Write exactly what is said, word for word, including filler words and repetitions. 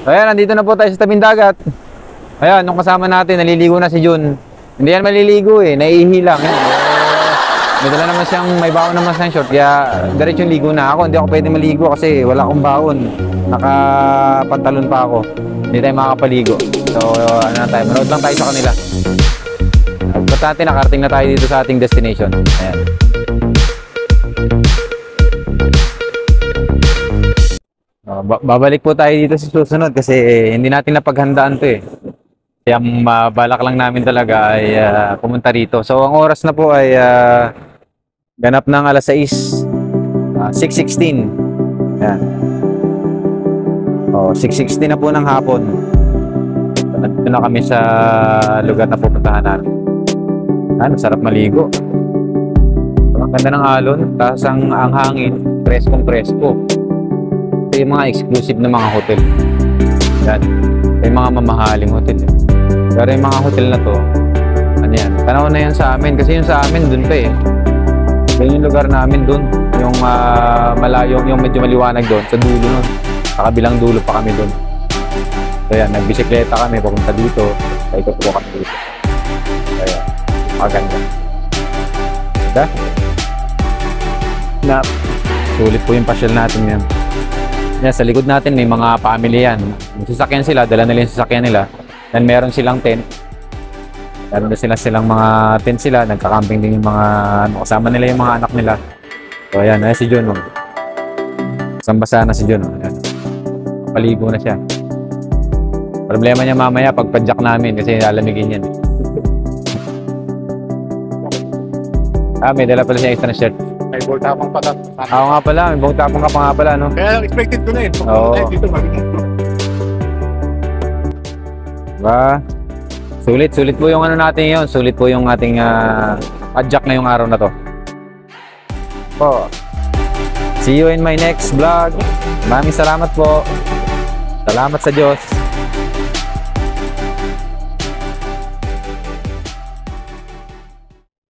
Ayan, nandito na po tayo sa tabing dagat. Ayan, nung kasama natin, naliligo na si Jun. Hindi yan maliligo eh, naiihi lang. Ayan, eh, may dala naman siyang, may baon naman siyang short, kaya diretso yung ligo na ako. Hindi ako pwede maligo kasi wala akong baon. Nakapantalon pa ako. Hindi tayo makakapaligo. So, ano na tayo, manood lang tayo sa kanila. Importante, nakarating na tayo dito sa ating destination. Ayan. Uh, babalik po tayo dito sa susunod kasi eh, hindi natin napaghandaan to eh. Kaya uh, balak lang namin talaga ay uh, pumunta rito. So ang oras na po ay uh, ganap ng alas sais, uh, six sixteen. Ayan. Oh, six sixteen na po ng hapon. Nandito na kami sa lugar na pupuntahan namin. Ano, sarap maligo. Ang ganda ng alon, tapos ang, ang hangin, preskong presko. Yung mga exclusive na mga hotel. Yan. Yung mga mamahaling hotel. Pero yung mga hotel na to, ano yan, tanaw na yan sa amin. Kasi yung sa amin, dun pa eh. Yan yung lugar namin dun. Yung uh, malayo, yung medyo maliwanag dun, sa dulo nun. Sa kabilang dulo pa kami dun. So yan, nagbisikleta kami, papunta dito. Kaya ikot po kami dito. Kaya, maganda. Diba? Na, sulit po yung pasyal natin yan. Yan, sa likod natin may mga family yan. May sasakyan sila, dala nila yung sasakyan nila. Then meron silang tent. Meron na sila silang mga tent sila. Nagka-camping din yung mga, ano, kasama nila yung mga anak nila. So ayan, ayan si John. Oh. Sambasa na si John. Oh. Ayan. Paligo na siya. Problema niya mamaya pagpadyak namin kasi lalamigin yan. Ah, may dala pala siya extra na shirt. May ball tapang pa. Ako nga pala, may bong tapong ka pa nga pala, no? Kaya expected ko na eh. Oo. Dito magiging. Diba? Sulit, sulit po yung ano natin yun. Sulit po yung ating uh, adjak na yung araw na to. Po. See you in my next vlog. Maraming salamat po. Salamat sa Diyos.